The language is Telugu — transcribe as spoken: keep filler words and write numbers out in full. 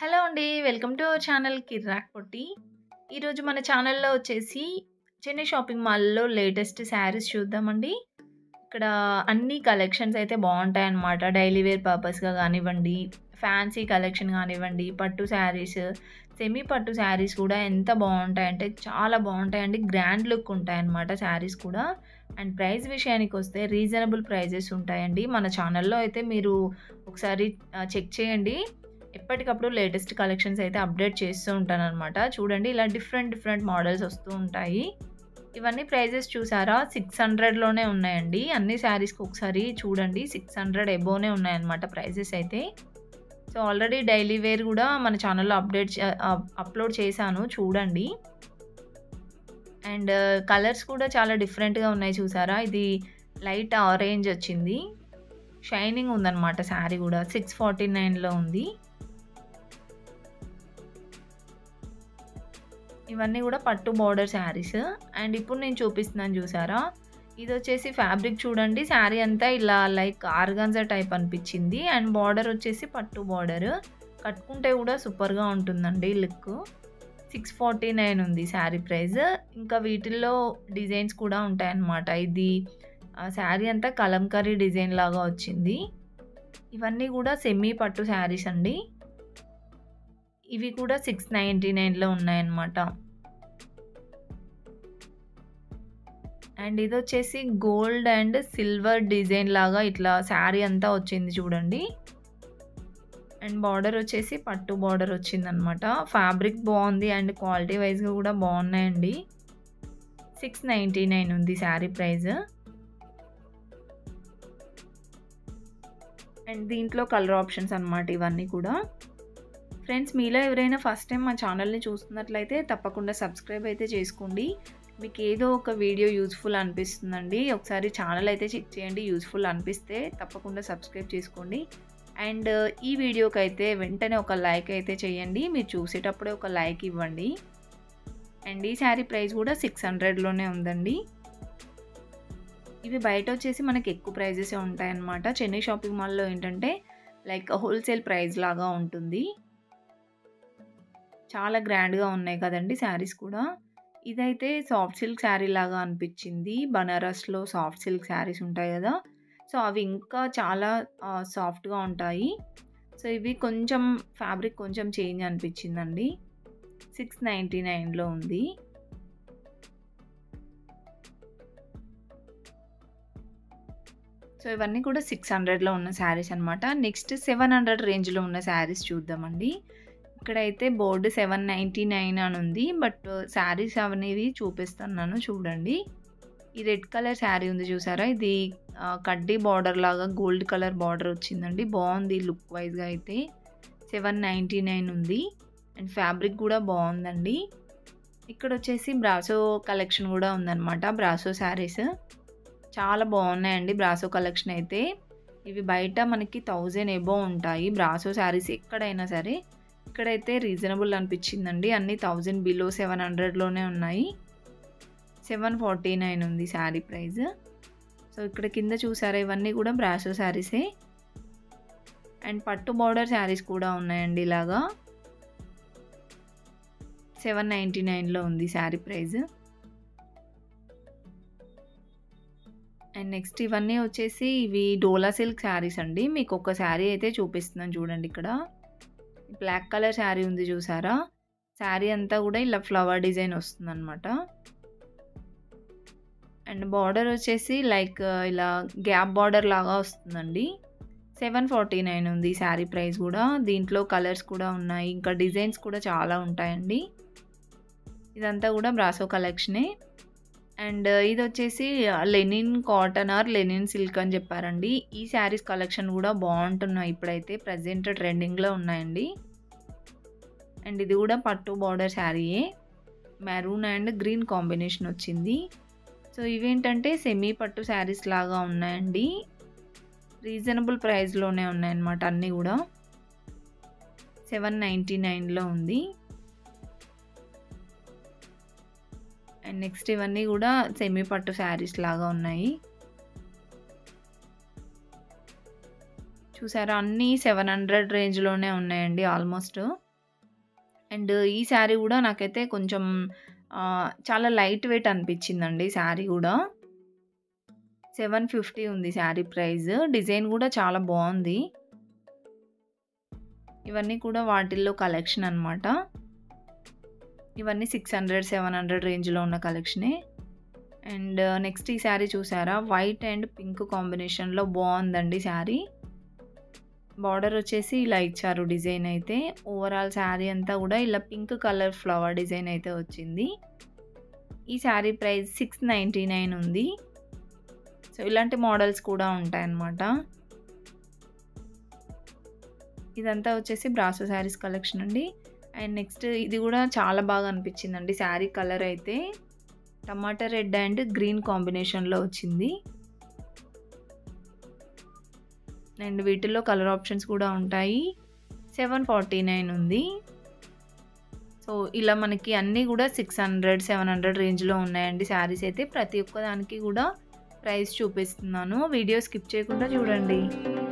హలో అండి. Welcome to our channel Kirrak Potti. ఈరోజు మన ఛానల్‌లో వచ్చేసి చెన్నై షాపింగ్ మాల్‌లో లేటెస్ట్ శారీస్ చూద్దామండి. ఇక్కడ అన్ని కలెక్షన్స్ అయితే బావుంటాయన్నమాట. డైలీ వేర్ పర్పస్‌గా గానివ్వండి, ఫ్యాన్సీ కలెక్షన్ గానివ్వండి, పట్టు శారీస్, సెమీ పట్టు శారీస్ కూడా ఎంత బావుంటాయంటే చాలా బావుంటాయండి. గ్రాండ్ లుక్ ఉంటాయన్నమాట శారీస్ కూడా. అండ్ ప్రైస్ విషయానికొస్తే రీజనబుల్ ప్రైజెస్ ఉంటాయండి. మన ఛానల్‌లో అయితే మీరు ఒకసారి ఆహ్, చెక్ చేయండి. ఎప్పటికప్పుడు లేటెస్ట్ కలెక్షన్స్ అయితే అప్డేట్ చేస్తూ ఉంటాననమాట. చూడండి ఇలా డిఫరెంట్ డిఫరెంట్ మోడల్స్ వస్తూ ఉంటాయి. ఇవన్నీ ప్రైజెస్ చూసారా? ఆరు వందలలోనే ఉన్నాయండి. అన్ని శారీస్‌కి ఒకసారి చూడండి. ఆరు వందల అబోవ్‌నే ఉన్నాయన్నమాట ప్రైజెస్ అయితే. సో, ఆల్రెడీ డైలీ వేర్ గూడా మన ఛానల్‌లో అప్డేట్ చే అప్ అప్‌లోడ్ చేశాను చూడండి. అండ్ కలర్స్ కూడా చాలా డిఫరెంట్‌గా ఉన్నాయి చూసారా? ఇది లైట్ ఆరెంజ్ వచ్చింది. షైనింగ్ ఉందన్నమాట శారీ గూడా. ఆరు వందల నలభై తొమ్మిదిలో ఉంది. ఇవన్నీ కూడా పట్టు బోర్డర్ శారీస్. అండ్ ఇప్పుడు నేను చూపిస్తున్నాను చూసారా? ఇదొచ్చేసి ఫ్యాబ్రిక్ చూడండి. శారీ అంతా ఇలా లైక్ ఆర్గాన్జా టైప్ అనిపించింది. అండ్ బోర్డర్ వచ్చేసి పట్టు బోర్డర్. కట్టుకుంటే కూడా సూపర్‌గా ఉంటుందండి లుక్. ఆరు వందల నలభై తొమ్మిది ఉంది శారీ ప్రైస్. ఇంకా వీటిల్లో డిజైన్స్ కూడా ఉంటాయన్నమాట. ఇది ఆహ్, శారీ అంతా కలంకారీ డిజైన్ లాగా వచ్చింది. ఇవన్నీ కూడా సెమీ పట్టు శారీస్ అండి. ఇవి కూడా ఆరు వందల తొంభై తొమ్మిదిలో ఉన్నాయన్నమాట. అండ్ ఇదొచ్చేసి గోల్డ్ అండ్ సిల్వర్ డిజైన్ లాగా ఇట్లా శారీ అంతా వచ్చింది చూడండి. అండ్ బార్డర్ వచ్చేసి పట్టు బార్డర్ వచ్చిందనమాట. ఫ్యాబ్రిక్ బావుంది అండ్ క్వాలిటీ వైస్‌గా కూడా బావున్నాయండి. ఆరు వందల తొంభై తొమ్మిది ఉంది శారీ ప్రైస్. అండ్ దీంట్లో కలర్ ఆప్షన్స్ అన్నమాట ఇవన్నీ కూడా. ఫ్రెండ్స్, మీలో ఎవరైనా ఫస్ట్ టైం మా ఛానల్‌ని చూస్తున్నట్లయితే తప్పకుండా సబ్స్క్రైబ్ అయితే చేసుకోండి. మీకు ఏదో ఒక వీడియో యూజ్‌ఫుల్ అనిపిస్తుందండి. ఒకసారి ఛానల్ అయితే చెక్ చేయండి. యూజ్‌ఫుల్ అనిపిస్తే తప్పకుండా సబ్స్క్రైబ్ చేసుకోండి. అండ్ ఈ వీడియోకైతే వెంటనే ఒక లైక్ అయితే చేయండి. మీరు చూసేటప్పుడే ఒక లైక్ ఇవ్వండి. అండ్ ఈ శారీ ప్రైస్ కూడా ఆరు వందలలోనే ఉందండి. ఇవి బయట వచ్చేసి మనకి ఎక్కువ ప్రైజెసే ఉంటాయన్నమాట. చెన్నై షాపింగ్ మాల్‌లో ఏంటంటే లైక్ హోల్‌సేల్ ప్రైస్ లాగా ఉంటుంది. చాలా గ్రాండ్‌గా ఉన్నాయి కదండీ శారీస్ కూడా. ఇదైతే సాఫ్ట్ సిల్క్ శారీ లాగా అనిపించింది. బనారస్‌లో సాఫ్ట్ సిల్క్ శారీస్ ఉంటాయి కదా! సో, అవి ఇంకా చాలా ఆహ్, సాఫ్ట్‌గా ఉంటాయి. సో, ఇవి కొంచెం ఫ్యాబ్రిక్ కొంచెం చేంజ్ అనిపించిందండి. ఆరు వందల తొంభై తొమ్మిదిలో ఉంది. సో, ఇవన్నీ కూడా ఆరు వందలలో ఉన్న శారీస్ అన్నమాట. నెక్స్ట్ ఏడు వందల రేంజ్‌లో ఉన్న శారీస్ చూద్దామండి. ఇక్కడైతే బోర్డ్ ఏడు వందల తొంభై తొమ్మిది అని ఉంది. బట్ శారీస్ అనేవి చూపిస్తున్నాను చూడండి. ఈ రెడ్ కలర్ శారీ ఉంది చూసారా? ఇది ఆహ్, కడ్డీ బార్డర్ లాగా గోల్డ్ కలర్ బార్డర్ వచ్చిందండి. బావుంది లుక్ వైస్‌గా అయితే. ఏడు వందల తొంభై తొమ్మిది ఉంది. అండ్ ఫ్యాబ్రిక్ కూడా బావుందండి. ఇక్కడొచ్చేసి బ్రాసో కలెక్షన్ కూడా ఉందన్నమాట. బ్రాసో శారీస్ చాలా బావున్నాయండి బ్రాసో కలెక్షన్ అయితే. ఇవి బయట మనకి వెయ్యి అబోవ్ ఉంటాయి బ్రాసో శారీస్ ఎక్కడైనా సరే. ఇక్కడైతే రీజనబుల్ అనిపించిందండి. అన్నీ వెయ్యి బిలో ఏడు వందలలోనే ఉన్నాయి. ఏడు వందల నలభై తొమ్మిది ఉంది శారీ ప్రైస్. సో, ఇక్కడ కింద చూసారా ఇవన్నీ కూడా బ్రాసో శారీసే. అండ్ పట్టు బార్డర్ శారీస్ కూడా ఉన్నాయండి ఇలాగా. ఏడు వందల తొంభై తొమ్మిదిలో ఉంది శారీ ప్రైస్. అండ్ నెక్స్ట్ ఇవన్నీ వచ్చేసి ఇవి డోలా సిల్క్ శారీస్ అండి. మీకు ఒక శారీ అయితే చూపిస్తున్నాను చూడండి ఇక్కడ. బ్లాక్ కలర్ శారీ ఉంది చూసారా? శారీ అంతా కూడా ఇలా ఫ్లవర్ డిజైన్ వస్తుందన్నమాట. అండ్ బార్డర్ వచ్చేసి లైక్ ఇలా గ్యాప్ బార్డర్ లాగా వస్తుందండి. ఏడు వందల నలభై తొమ్మిది ఉంది శారీ ప్రైస్ కూడా. దీంట్లో కలర్స్ కూడా ఉన్నాయి. ఇంకా డిజైన్స్ కూడా చాలా ఉంటాయండి. ఇదంతా కూడా బ్రాసో కలెక్షనే. అండ్ ఇదొచ్చేసి linen cotton or linen silk అని చెప్పారండి. ఈ శారీస్ కలెక్షన్ కూడా బావుంటున్నాయి ఇప్పుడైతే. ప్రెజెంట్ ట్రెండింగ్‌లో ఉన్నాయండి. అండ్ ఇది కూడా పట్టు బార్డర్ శారీయే. మెరూన్ అండ్ గ్రీన్ కాంబినేషన్ వచ్చింది. సో, ఇవేంటంటే సెమీ పట్టు శారీస్ లాగా ఉన్నాయండి. రీజనబుల్ ప్రైస్‌లోనే ఉన్నాయన్నమాట అన్నీ కూడా. ఏడు వందల తొంభై తొమ్మిదిలో ఉంది. అండ్ నెక్స్ట్ ఇవన్నీ కూడా సెమీ పట్టు శారీస్ లాగా ఉన్నాయి. చూసారా? అన్నీ ఏడు వందల రేంజ్‌లోనే ఉన్నాయండి ఆల్మోస్ట్. అండ్ ఈ శారీ గూడా నాకైతే కొంచెం ఆహ్, చాలా లైట్ వెయిట్ అనిపించిందండి శారీ గూడా. సెవెన్ ఫిఫ్టీ ఉంది శారీ ప్రైస్. డిజైన్ గూడా చాలా బావుంది. ఇవన్నీ కూడా వాటిల్లో కలెక్షన్ అనమాట. ఇవన్నీ సిక్స్ హండ్రెడ్, సెవెన్ హండ్రెడ్ రేంజ్‌లో ఉన్న కలెక్షనే. అండ్ నెక్స్ట్ ఈ శారీ చూసారా? వైట్ అండ్ పింక్ కాంబినేషన్‌లో బావుందండి శారీ. బార్డర్ వచ్చేసి ఇలా ఇచ్చారు డిజైన్ అయితే. ఓవరాల్ శారీ అంతా గూడా ఇలా పింక్ కలర్ ఫ్లవర్ డిజైన్ అయితే వచ్చింది. ఈ saree price six ninety nine ఉంది. సో, ఇలాంటి మోడల్స్ కూడా ఉంటాయన్నమాట. ఇదంతా వచ్చేసి బ్రాసో శారీస్ కలెక్షన్ అండి. అండ్ నెక్స్ట్ ఇది గూడా చాలా బాగా అనిపించిందండి శారీ కలర్ అయితే. టమాటా రెడ్ అండ్ గ్రీన్ కాంబినేషన్‌లో వచ్చింది. అండ్ వీటిల్లో కలర్ ఆప్షన్స్ కూడా ఉంటాయి. సెవెన్ ఫార్టీ నైన్ ఉంది. సో, ఇలా మనకి అన్నీ గూడా సిక్స్ హండ్రెడ్, సెవెన్ హండ్రెడ్ రేంజ్‌లో ఉన్నాయండి శారీస్ అయితే. ప్రతి ఒక్క దానికి గూడా ప్రైస్ చూపిస్తున్నాను. వీడియో స్కిప్ చేయకుండా చూడండి.